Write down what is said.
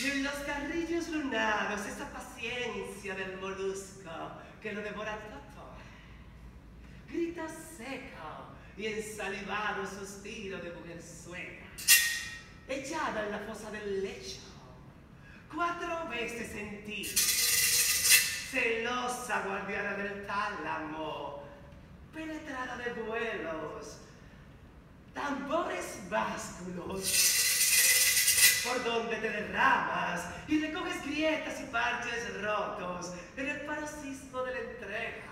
Y en los carrillos lunados, esa paciencia del molusco que lo devora todo. Grita seco y ensalivado suspiro de mujerzuela, echada en la fosa del lecho. 4 veces en ti, celosa guardiana del tálamo, penetrada de vuelos, tambores básculos, por donde te derramas y recoges grietas y parches rotos en el paroxismo de la entrega.